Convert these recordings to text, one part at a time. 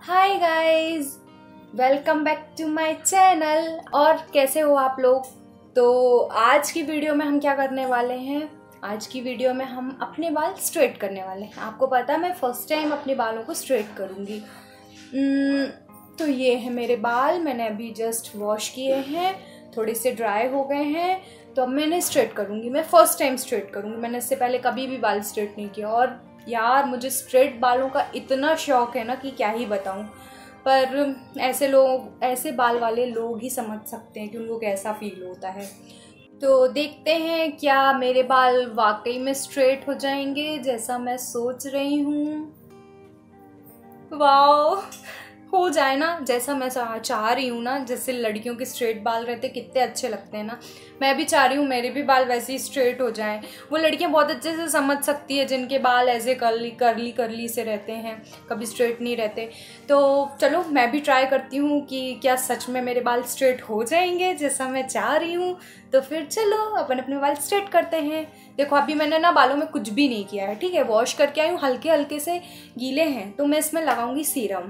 Hi guys, welcome back to my channel. और कैसे हो आप लोग? तो आज की वीडियो में हम क्या करने वाले हैं? आज की वीडियो में हम अपने बाल स्ट्रेट करने वाले हैं। आपको पता है मैं फर्स्ट टाइम अपने बालों को स्ट्रेट करूँगी। तो ये है मेरे बाल, मैंने अभी जस्ट वॉश किए हैं, थोड़े से ड्राई हो गए हैं। तो अब मैं इन्हें स्ट्रेट करूँगी। मैं फर्स्ट टाइम स्ट्रेट करूँगी, मैंने इससे पहले कभी भी बाल स्ट्रेट नहीं किया। और यार मुझे स्ट्रेट बालों का इतना शौक है ना कि क्या ही बताऊँ। पर ऐसे बाल वाले लोग ही समझ सकते हैं कि उनको कैसा फील होता है। तो देखते हैं क्या मेरे बाल वाकई में स्ट्रेट हो जाएंगे जैसा मैं सोच रही हूँ। वाओ, हो जाए ना जैसा मैं चाह रही हूँ ना। जैसे लड़कियों के स्ट्रेट बाल रहते कितने अच्छे लगते हैं ना। मैं भी चाह रही हूँ मेरे भी बाल वैसे ही स्ट्रेट हो जाएं। वो लड़कियाँ बहुत अच्छे से समझ सकती है जिनके बाल ऐसे करली से रहते हैं, कभी स्ट्रेट नहीं रहते। तो चलो मैं भी ट्राई करती हूँ कि क्या सच में मेरे बाल स्ट्रेट हो जाएंगे जैसा मैं चाह रही हूँ। तो फिर चलो अपन अपने बाल स्ट्रेट करते हैं। देखो अभी मैंने ना बालों में कुछ भी नहीं किया है, ठीक है। वॉश करके आई हूँ, हल्के हल्के से गीले हैं। तो मैं इसमें लगाऊंगी सीरम।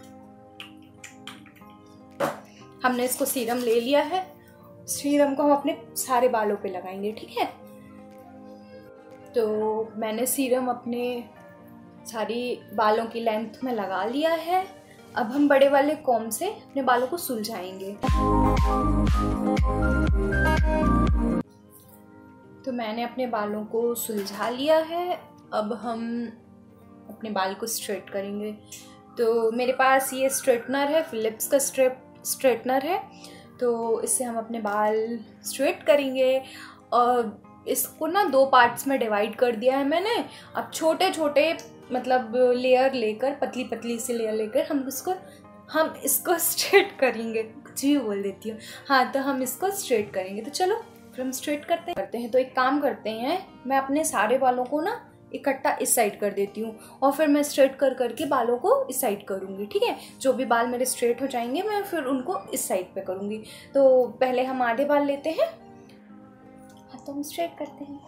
हमने इसको सीरम ले लिया है। सीरम को हम अपने सारे बालों पे लगाएंगे, ठीक है। तो मैंने सीरम अपने सारी बालों की लेंथ में लगा लिया है। अब हम बड़े वाले कॉम्ब से अपने बालों को सुलझाएंगे। तो मैंने अपने बालों को सुलझा लिया है। अब हम अपने बाल को स्ट्रेट करेंगे। तो मेरे पास ये स्ट्रेटनर है, फिलिप्स का स्ट्रेटनर है। तो इससे हम अपने बाल स्ट्रेट करेंगे। और इसको ना 2 पार्ट्स में डिवाइड कर दिया है मैंने। अब छोटे छोटे मतलब लेयर लेकर, पतली पतली सी लेयर लेकर हम इसको स्ट्रेट करेंगे। कुछ भी बोल देती हूँ। हाँ, तो हम इसको स्ट्रेट करेंगे। तो चलो फिर हम स्ट्रेट करते हैं। तो एक काम करते हैं, मैं अपने सारे बालों को ना इकट्ठा इस साइड कर देती हूँ और फिर मैं स्ट्रेट करके बालों को इस साइड करूँगी, ठीक है। जो भी बाल मेरे स्ट्रेट हो जाएंगे मैं फिर उनको इस साइड पे करूँगी। तो पहले हम आधे बाल लेते हैं। हाँ, तो हम स्ट्रेट करते हैं।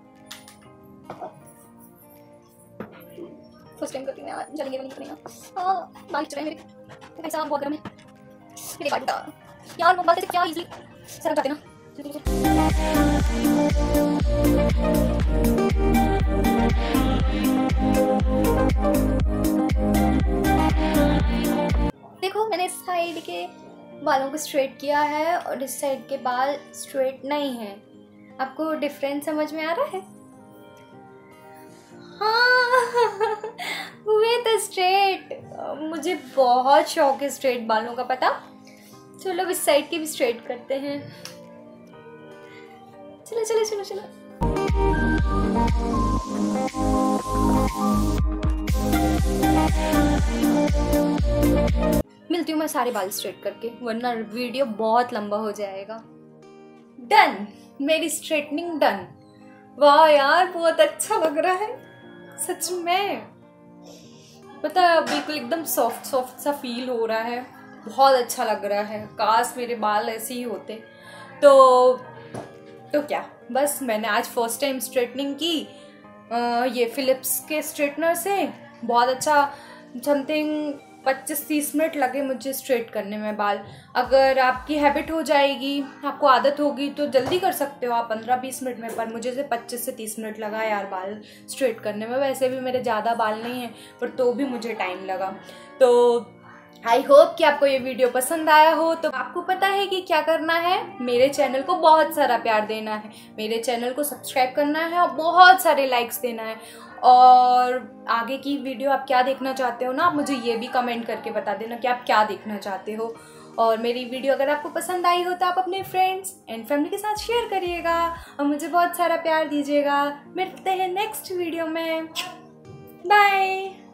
फर्स्ट टाइम करती हूँ यार, जलेंगे नहीं करेंगे। बाल खिंच रहे हैं मेरे, ऐसा बहुत गर्म है। मेरे बाल टूटा यार, वो बाल से क्या इजीली सरक जाते ना। देखो मैंने इस साइड के बालों को स्ट्रेट किया है और इस साइड के बाल स्ट्रेट नहीं है। आपको डिफरेंस समझ में आ रहा है? हाँ हुए तो स्ट्रेट। मुझे बहुत शौक है स्ट्रेट बालों का, पता। चलो इस साइड के भी स्ट्रेट करते हैं। चलो चलो चलो चलो। मिलती हूँ मैं सारे बाल स्ट्रेट करके, वरना वीडियो बहुत लंबा हो जाएगा। डन, मेरी स्ट्रेटनिंग डन। वाह यार, बहुत अच्छा लग रहा है सच में। पता है बिल्कुल एकदम सॉफ्ट सॉफ्ट सा फील हो रहा है। बहुत अच्छा लग रहा है। काश मेरे बाल ऐसे ही होते। तो क्या, बस मैंने आज फर्स्ट टाइम स्ट्रेटनिंग की ये फिलिप्स के स्ट्रेटनर से। बहुत अच्छा, समथिंग 25-30 मिनट लगे मुझे स्ट्रेट करने में बाल। अगर आपकी हैबिट हो जाएगी, आपको आदत होगी तो जल्दी कर सकते हो आप 15-20 मिनट में। पर मुझे से 25 से 30 मिनट लगा यार बाल स्ट्रेट करने में। वैसे भी मेरे ज़्यादा बाल नहीं हैं, पर तो भी मुझे टाइम लगा। तो आई होप कि आपको ये वीडियो पसंद आया हो। तो आपको पता है कि क्या करना है। मेरे चैनल को बहुत सारा प्यार देना है, मेरे चैनल को सब्सक्राइब करना है और बहुत सारे लाइक्स देना है। और आगे की वीडियो आप क्या देखना चाहते हो ना, आप मुझे ये भी कमेंट करके बता देना कि आप क्या देखना चाहते हो। और मेरी वीडियो अगर आपको पसंद आई हो तो आप अपने फ्रेंड्स एंड फैमिली के साथ शेयर करिएगा और मुझे बहुत सारा प्यार दीजिएगा। मिलते हैं नेक्स्ट वीडियो में। बाय।